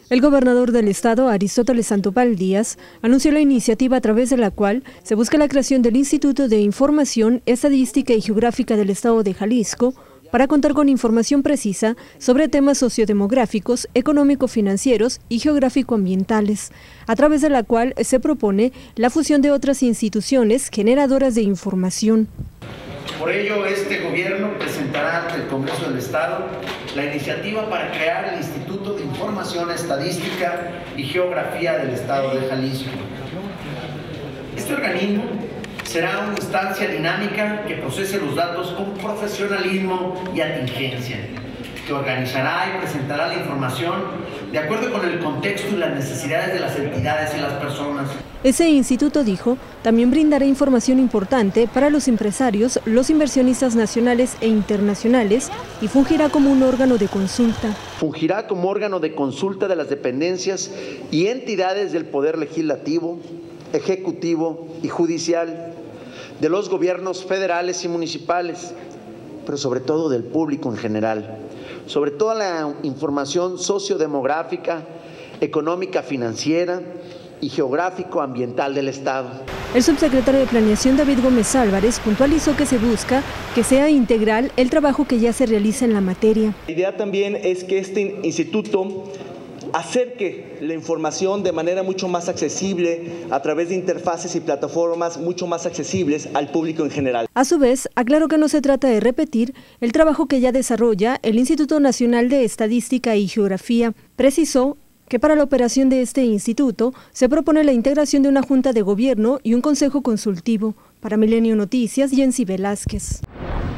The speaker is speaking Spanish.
El gobernador del estado, Aristóteles Sandoval Díaz, anunció la iniciativa a través de la cual se busca la creación del Instituto de Información Estadística y Geográfica del estado de Jalisco para contar con información precisa sobre temas sociodemográficos, económico-financieros y geográfico-ambientales, a través de la cual se propone la fusión de otras instituciones generadoras de información. Por ello, este gobierno presentará ante el Congreso del Estado la iniciativa para crear el Instituto de Información Estadística y Geografía del Estado de Jalisco. Este organismo será una instancia dinámica que procese los datos con profesionalismo y atingencia, que organizará y presentará la información de acuerdo con el contexto y las necesidades de las entidades y las personas. Ese instituto, dijo, también brindará información importante para los empresarios, los inversionistas nacionales e internacionales y fungirá como un órgano de consulta. Fungirá como órgano de consulta de las dependencias y entidades del Poder Legislativo, Ejecutivo y Judicial, de los gobiernos federales y municipales, pero sobre todo del público en general, sobre toda la información sociodemográfica, económica, financiera y geográfico-ambiental del Estado. El subsecretario de Planeación, David Gómez Álvarez, puntualizó que se busca que sea integral el trabajo que ya se realiza en la materia. La idea también es que este instituto acerque la información de manera mucho más accesible a través de interfaces y plataformas mucho más accesibles al público en general. A su vez, aclaró que no se trata de repetir el trabajo que ya desarrolla el Instituto Nacional de Estadística y Geografía. Precisó que para la operación de este instituto se propone la integración de una junta de gobierno y un consejo consultivo. Para Milenio Noticias, Jensi Velázquez.